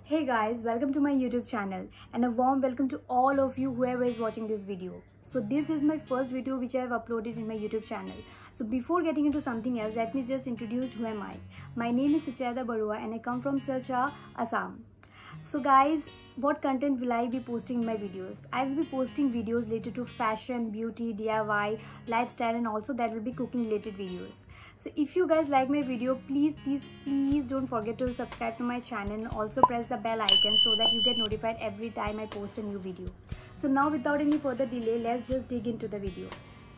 Hey guys, welcome to my YouTube channel and a warm welcome to all of you whoever is watching this video. So this is my first video which I have uploaded in my YouTube channel. So before getting into something else, let me just introduce who am I. My name is Sucheta Barua and I come from Silchar, Assam. So guys, what content will I be posting in my videos? I will be posting videos related to fashion, beauty, DIY, lifestyle, and also there will be cooking related videos. So if you guys like my video, please don't forget to subscribe to my channel and also press the bell icon so that you get notified every time I post a new video. So now without any further delay, let's just dig into the video.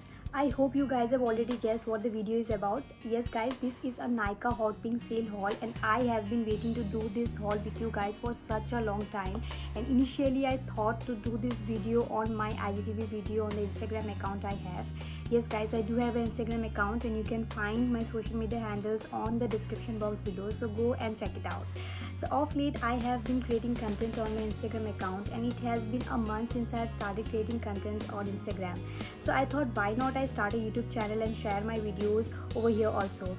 I hope you guys have already guessed what the video is about. Yes guys, this is a Nykaa Hot Pink sale haul and I have been waiting to do this haul with you guys for such a long time. And initially I thought to do this video on my IGTV video on the Instagram account I have. Yes guys, I do have an Instagram account and you can find my social media handles on the description box below. So go and check it out. So of late I have been creating content on my Instagram account and it has been a month since I have started creating content on Instagram. So I thought why not I start a YouTube channel and share my videos over here also.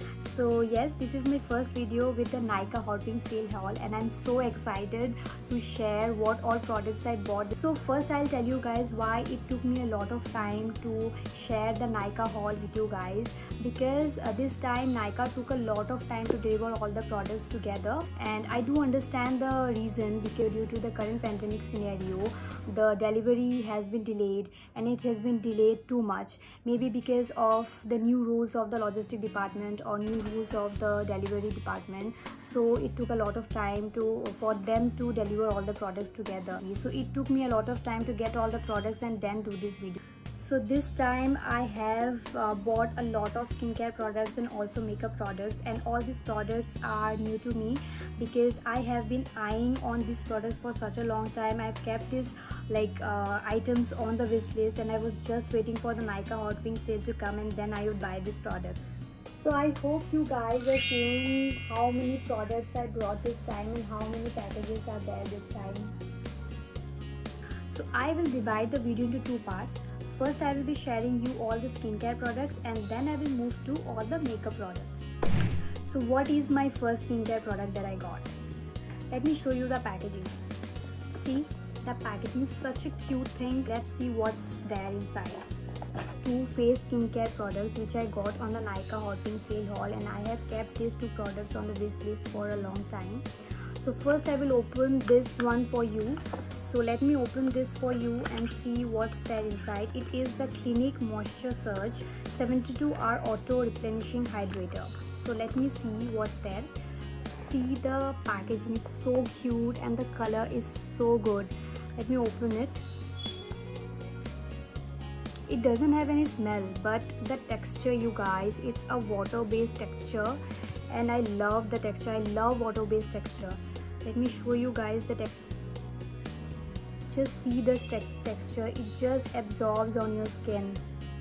So yes, this is my first video with the Nykaa Hot Pink sale haul and I'm so excited to share what all products I bought. So first I'll tell you guys why it took me a lot of time to share the Nykaa haul with you guys, because this time Nykaa took a lot of time to deliver all the products together, and I do understand the reason because due to the current pandemic scenario the delivery has been delayed and it has been delayed too much, maybe because of the new rules of the logistic department or new rules of the delivery department. So it took a lot of time for them to deliver all the products together. So it took me a lot of time to get all the products and then do this video. So this time I have bought a lot of skincare products and also makeup products, and all these products are new to me because I have been eyeing on these products for such a long time. I've kept these items on the wish list and I was just waiting for the Nykaa Hot Pink sale to come and then I would buy this product. So I hope you guys are seeing how many products I brought this time and how many packages are there this time. So I will divide the video into two parts. First I will be sharing you all the skincare products and then I will move to all the makeup products. So what is my first skincare product that I got? Let me show you the packaging. See, the packaging is such a cute thing. Let's see what's there inside. Two face skincare products which I got on the Nykaa Hot Pink sale haul, and I have kept these two products on the wish list for a long time. So first I will open this one for you. So let me open this for you and see what's there inside. It is the Clinique Moisture Surge 72-hour Auto Replenishing Hydrator. So let me see what's there. See the packaging, it's so cute and the color is so good. Let me open it. It doesn't have any smell, but the texture, you guys, it's a water-based texture and I love the texture. I love water-based texture. Let me show you guys the texture. Just see this texture, it just absorbs on your skin.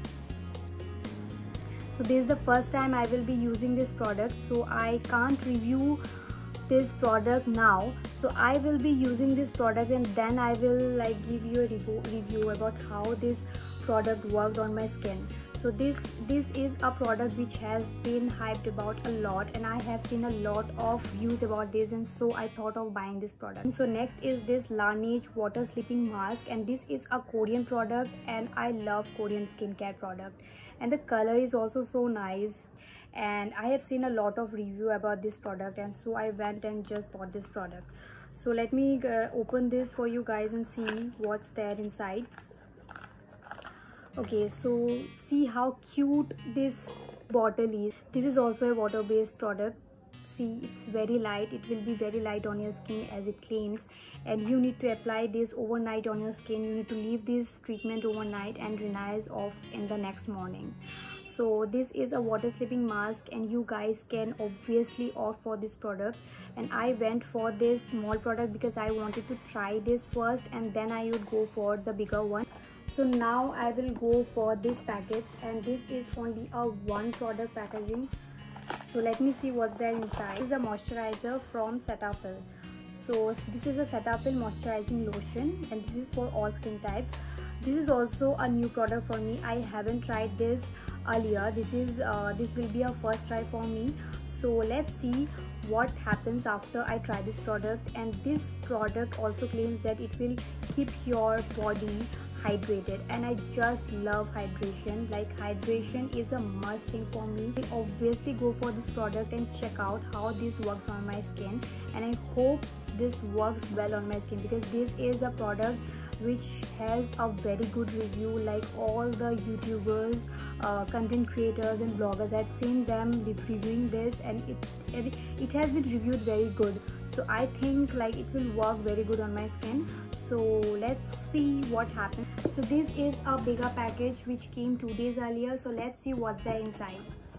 So this is the first time I will be using this product, so I can't review this product now. So I will be using this product and then I will give you a review about how this product worked on my skin. So this is a product which has been hyped about a lot and I have seen a lot of views about this, and so I thought of buying this product. So next is this Laneige Water Sleeping Mask, and this is a Korean product and I love Korean skincare product and the color is also so nice, and I have seen a lot of review about this product and so I went and just bought this product. So let me open this for you guys and see what's there inside. Okay, so see how cute this bottle is. This is also a water-based product. See, it's very light. It will be very light on your skin as it claims, and you need to apply this overnight on your skin. You need to leave this treatment overnight and rinse off in the next morning. So this is a water sleeping mask and you guys can obviously opt for this product, and I went for this small product because I wanted to try this first and then I would go for the bigger one. So now I will go for this packet, and this is only a one product packaging. So let me see what's there inside. This is a moisturizer from Cetaphil. So this is a Cetaphil moisturizing lotion and this is for all skin types. This is also a new product for me. I haven't tried this earlier. This will be a first try for me. So let's see what happens after I try this product. And this product also claims that it will keep your body hydrated, and I just love hydration. Like, hydration is a must thing for me. I obviously go for this product and check out how this works on my skin, and I hope this works well on my skin, because this is a product which has a very good review. Like, all the YouTubers, content creators and bloggers, I've seen them reviewing this, and it has been reviewed very good. So I think like it will work very good on my skin. So let's see what happens. So this is a bigger package which came 2 days earlier. So let's see what's there inside.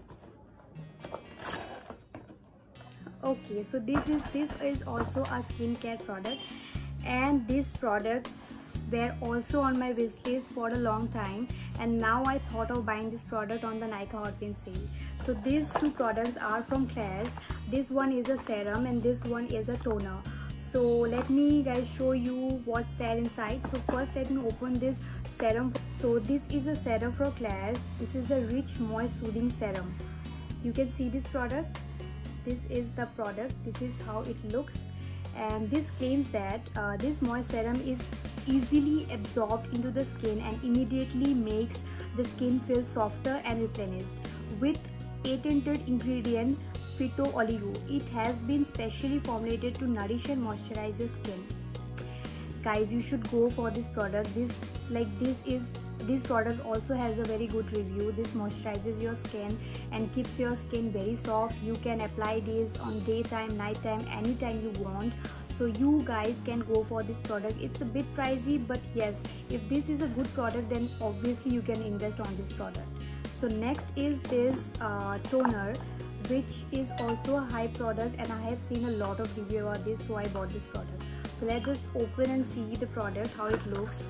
Okay, so this is also a skincare product, and these products were also on my wish list for a long time, and now I thought of buying this product on the Nykaa Hot Pin sale. So these two products are from Klairs. This one is a serum and this one is a toner. So let me guys show you what's there inside. So first let me open this serum. So this is a serum from Klairs. This is the Rich Moist Soothing Serum. You can see this product. This is the product. This is how it looks, and this claims that this moist serum is easily absorbed into the skin and immediately makes the skin feel softer and replenished. With patented ingredient phyto-oligo, it has been specially formulated to nourish and moisturize your skin. Guys, you should go for this product. This product also has a very good review. This moisturizes your skin and keeps your skin very soft. You can apply this on daytime, nighttime, anytime you want. So you guys can go for this product. It's a bit pricey, but yes, if this is a good product, then obviously you can invest on this product. So next is this toner, which is also a high product, and I have seen a lot of review about this, so I bought this product. So let's just open and see the product, how it looks.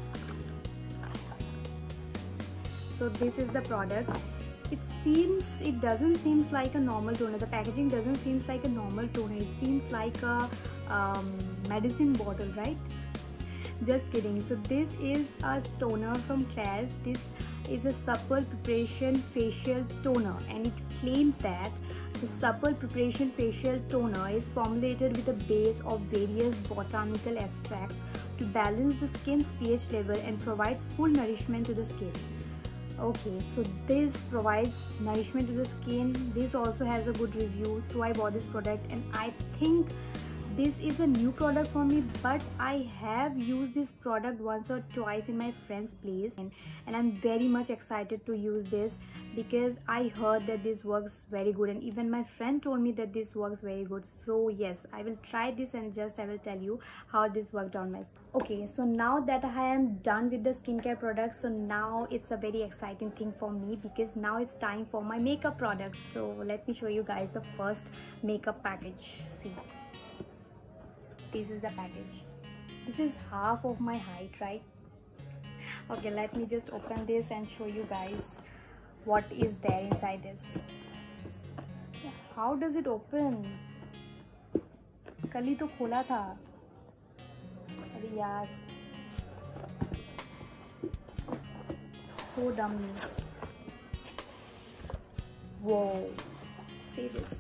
So this is the product. It doesn't seem like a normal toner. The packaging doesn't seem like a normal toner. It seems like a medicine bottle, right? Just kidding. So this is a toner from Klairs. This is a supple preparation facial toner, and it claims that the supple preparation facial toner is formulated with a base of various botanical extracts to balance the skin's pH level and provide full nourishment to the skin. Okay, so this provides nourishment to the skin. This also has a good review, so I bought this product, and I think this is a new product for me, but I have used this product once or twice in my friend's place, and I'm very much excited to use this because I heard that this works very good, and even my friend told me that this works very good. So yes, I will try this and I will tell you how this worked on my skin. Okay, so now that I am done with the skincare products, so now it's a very exciting thing for me because now it's time for my makeup products. So let me show you guys the first makeup package. See, this is the package. This is half of my height, right? Okay, let me just open this and show you guys what is there inside this. How does it open? कल ही तो खोला था. अरे यार, so dumb. Whoa, see this.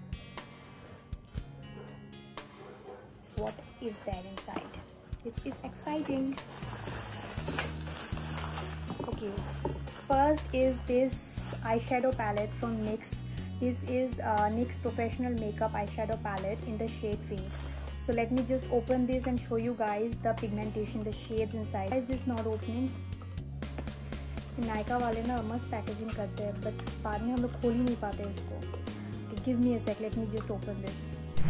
What is there inside? It's exciting. Okay, first is this eyeshadow palette from NYX. This is NYX Professional Makeup Eyeshadow Palette in the shade Face. So let me just open this and show you guys the pigmentation, the shades inside. Why is this not opening? Nykaa वाले ना मस्त packaging करते हैं, but बाद में हम लोग खोल ही नहीं पाते इसको. Okay, give me a sec. Let me just open this.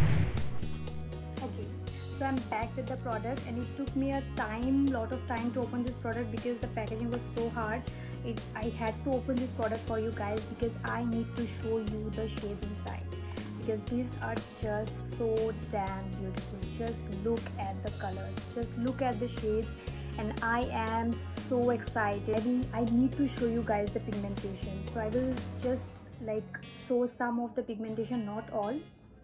Okay, so I'm back with the product, and it took me a lot of time to open this product because the packaging was so hard. I had to open this product for you guys because I need to show you the shades inside, because these are just so damn beautiful. Just look at the colors, just look at the shades, and I am so excited. I need to show you guys the pigmentation, so I will just like show some of the pigmentation, not all.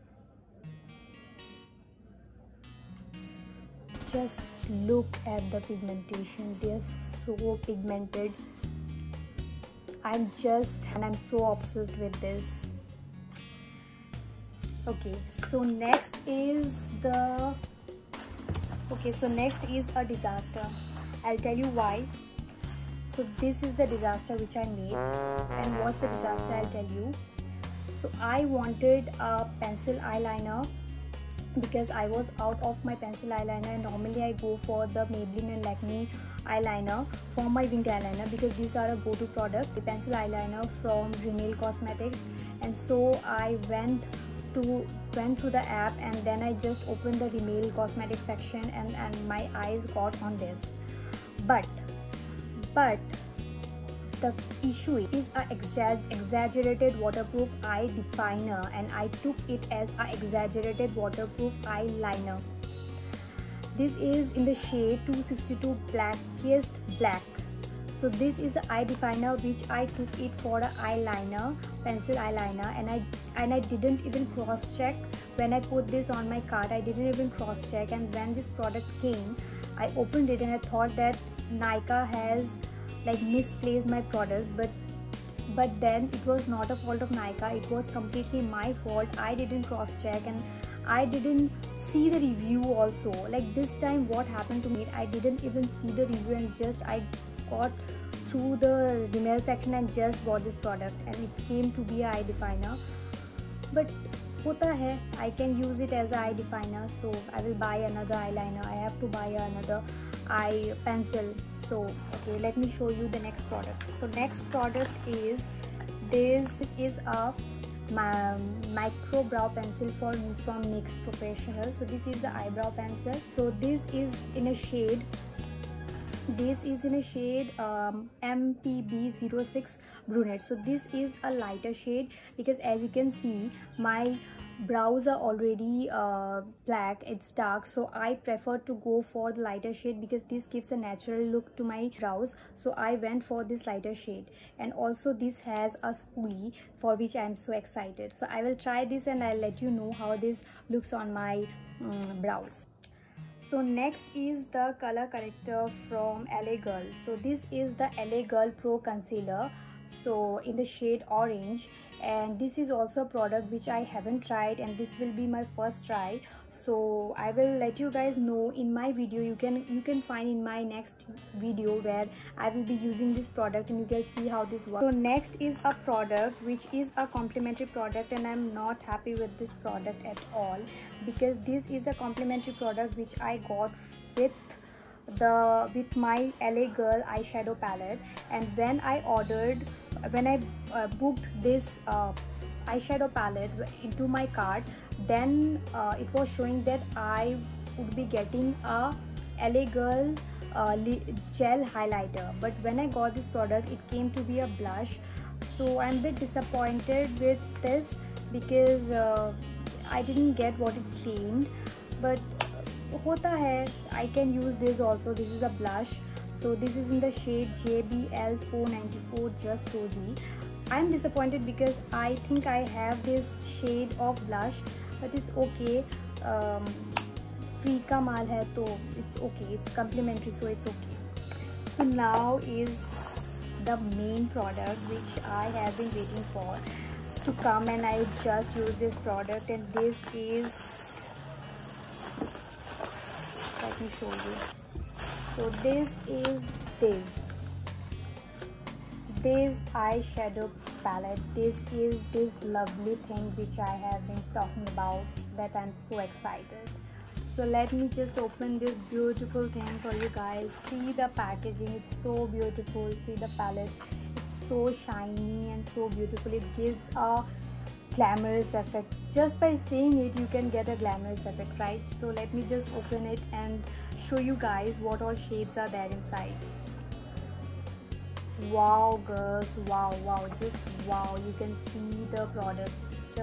Just look at the pigmentation. They are so pigmented. I'm so obsessed with this. Okay, so next is a disaster. I'll tell you why. So this is the disaster which I made, and what's the disaster, I'll tell you. So I wanted a pencil eyeliner because I was out of my pencil eyeliner, and normally I go for the Maybelline and Lakme eyeliner for my winged eyeliner because these are a go-to product, the pencil eyeliner from Rimmel Cosmetics. And so I went through the app, and then I just opened the Rimmel Cosmetics section, and my eyes got on this. But the issue is a exaggerated waterproof eye definer, and I took it as a exaggerated waterproof eyeliner. This is in the shade 262 Blackest Black. So this is the eye definer which I took it for an eyeliner, pencil eyeliner, and I didn't even cross check when I put this on my cart. I didn't even cross check, and when this product came, I opened it and I thought that Nykaa has like misplaced my product, but then it was not a fault of Nykaa, it was completely my fault. I didn't cross check and I didn't see the review also. Like this time what happened to me, I didn't even see the review, and just I got through the Rimmel section and just bought this product, and it came to be an eye definer. But hota hai, I can use it as an eye definer, so I will buy another eyeliner. I have to buy another eye pencil. So okay, let me show you the next product. So next product is this is a micro brow pencil from NYX Professional. So this is the eyebrow pencil. So this is in a shade MPB06 brunette. So this is a lighter shade because as you can see my brows are already black, it's dark, so I prefer to go for the lighter shade because this gives a natural look to my brows. So I went for this lighter shade, and also this has a spoolie for which I'm so excited. So I will try this and I'll let you know how this looks on my brows. So next is the color corrector from LA Girl. So this is the LA Girl Pro Concealer, so in the shade orange, and this is also a product which I haven't tried, and this will be my first try. So I will let you guys know in my video. You can find in my next video where I will be using this product, and you can see how this works. So next is a product which is a complimentary product, and I'm not happy with this product at all because this is a complimentary product which I got with my LA Girl eyeshadow palette. And when I booked this eyeshadow palette into my cart, then it was showing that I would be getting a LA Girl gel highlighter, but when I got this product it came to be a blush. So I'm a bit disappointed with this because I didn't get what it claimed, but hota hai, I can use this also. This is a blush, so this is in the shade JBL 494 Just Rosy. I'm disappointed because I think I have this shade of blush, but it's okay. Free ka maal hai, to it's okay, it's complimentary, so it's okay. So now is the main product which I have been waiting for to come, and I just used this product, and this is, let me show you. So this is this eyeshadow palette. This is this lovely thing which I have been talking about, that I'm so excited. So let me just open this beautiful thing for you guys. See the packaging, it's so beautiful. See the palette, it's so shiny and so beautiful. It gives a glamorous effect. Just by seeing it you can get a glamorous effect, right? So let me just open it and show you guys what all shades are there inside. Wow girls, wow, just wow. You can see the products, the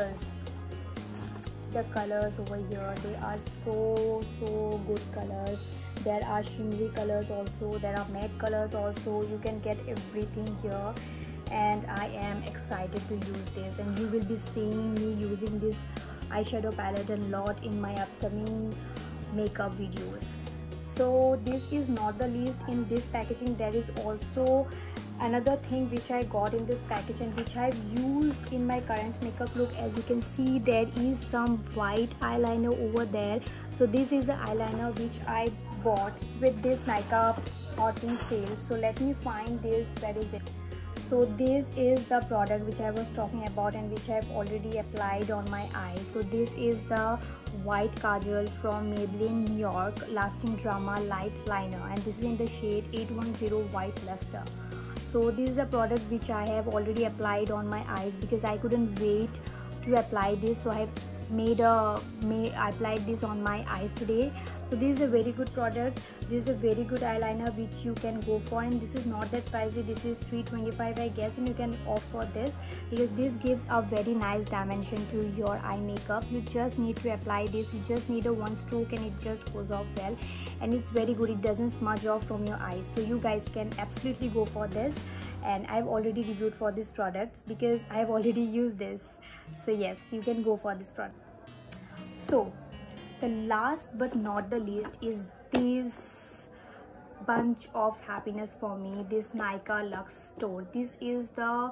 colors over here, they are so good colors. There are shimmery colors also, there are matte colors also. You can get everything here, and I am excited to use this, and you will be seeing me using this eyeshadow palette a lot in my upcoming makeup videos. So this is not the least. In this packaging there is also another thing which I got in this package and which I've used in my current makeup look, as you can see there is some white eyeliner over there. So this is the eyeliner which I bought with this Nykaa Hot in sale. So let me find this, where is it? So this is the product which I was talking about and which I've already applied on my eyes. So this is the white kajal from Maybelline New York Lasting Drama Light Liner, and this is in the shade 810 White Luster. So this is the product which I have already applied on my eyes because I couldn't wait to apply this. So I have I applied this on my eyes today. So this is a very good product. This is a very good eyeliner which you can go for, and this is not that pricey. This is $3.25 I guess, and you can opt for this because this gives a very nice dimension to your eye makeup. You just need to apply this. You just need a one stroke and it just goes off well, and it's very good. It doesn't smudge off from your eyes. So you guys can absolutely go for this, and I've already reviewed for these products because I've already used this. So yes, you can go for this product. So the last but not the least is this bunch of happiness for me, this Nykaa Luxe Store. This is the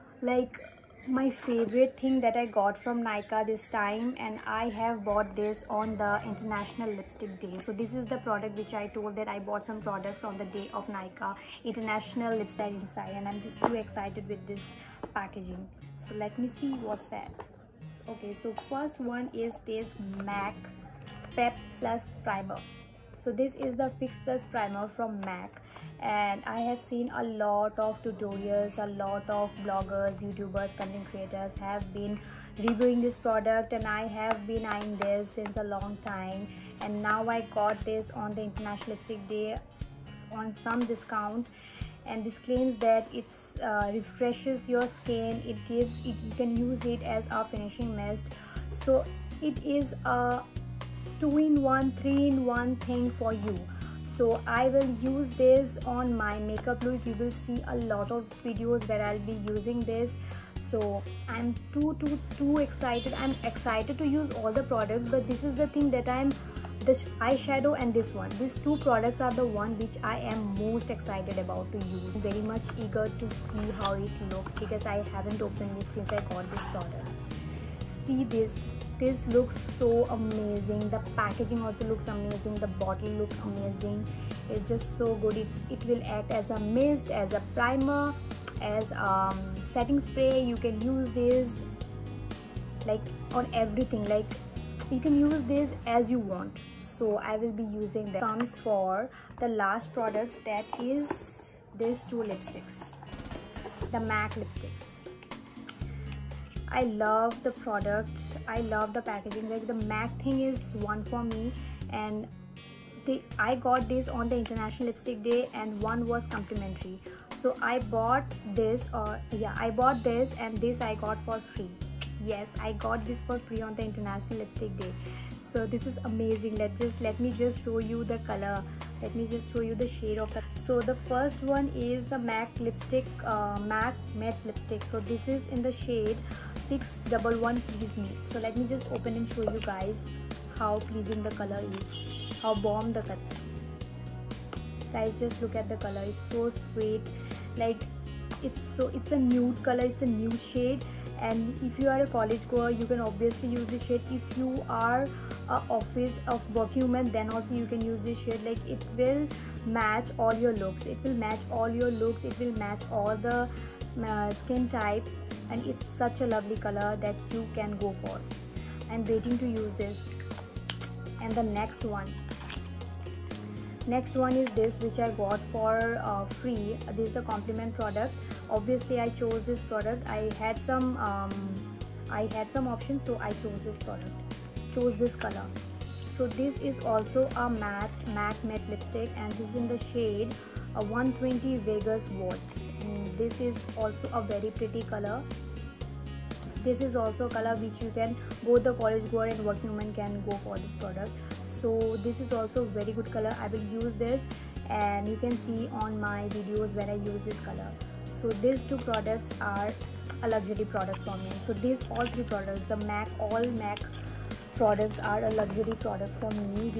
my favorite thing that I got from Nykaa this time, and I have bought this on the International Lipstick Day. So this is the product which I told that I bought some products on the day of Nykaa International Lipstick inside, and I'm just too excited with this packaging. So let me see what's that. Okay, so first one is this MAC Pep Plus Primer. So this is the Fix Plus Primer from MAC, and I have seen a lot of tutorials, a lot of bloggers, YouTubers, content creators have been reviewing this product, and I have been eyeing this since a long time, and now I got this on the International Lipstick Day on some discount. And this claims that it's refreshes your skin, it gives it, you can use it as a finishing mist. So it is a 2-in-1, 3-in-1 thing for you. So I will use this on my makeup look. You will see a lot of videos where I'll be using this. So I'm too excited. I'm excited to use all the products, but this is the thing that this eyeshadow and this one, these two products are the one which I am most excited about to use. Very much eager to see how it looks because I haven't opened it since I got this product. See this looks so amazing. The packaging also looks amazing. The bottle looks amazing. It's just so good. It will act as a mist, as a primer, as setting spray. You can use this like on everything. Like you can use this as you want. So I will be using that. Comes for the last products, that is these two lipsticks, the MAC lipsticks. I love the product. I love the packaging. Like the MAC thing is one for me, and I got this on the International Lipstick Day, and one was complimentary. So I bought this, I bought this, and this I got for free. Yes, I got this for free on the International Lipstick Day. So this is amazing. Let me just show you the color. Let me just show you the shade of the. So the first one is the MAC lipstick, MAC matte lipstick. So this is in the shade 611 Please Me. So let me just open and show you guys how pleasing the color is, how bomb the color. Guys, just look at the color. It's so sweet. Like it's a nude color. It's a nude shade. And if you are a college goer, you can obviously use this shade. If you are a office of working woman, then also you can use this shade. Like it will match all your looks. It will match all your looks. It will match all the skin type, and it's such a lovely color that you can go for. I'm waiting to use this. And the next one is this, which I got for free. This is a compliment product. Obviously I chose this product. I had some options, so I chose this product, chose this color. So this is also a MAC matte lipstick, and this is in the shade 120 Vegas Watts, and this is also a very pretty color. This is also a color which you can, both the college goer and working woman can go for this product. So this is also a very good color. I will use this, and you can see on my videos when I use this color. So these two products are a luxury product for me. So these all three products, the all MAC products are a luxury product for me,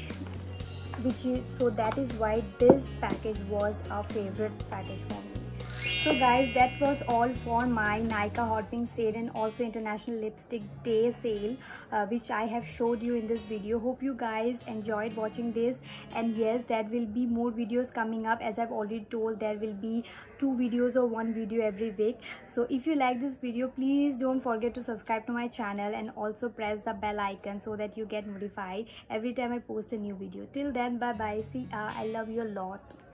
which is, so that is why this package was a favorite package for me. So guys, that was all for my Nykaa Hot Pink sale and also International Lipstick Day sale, which I have showed you in this video. Hope you guys enjoyed watching this, and yes, there will be more videos coming up. As I've already told, there will be 2 videos or 1 video every week. So if you like this video, please don't forget to subscribe to my channel and also press the bell icon so that you get notified every time I post a new video. Till then, bye bye. See ya. I love you a lot.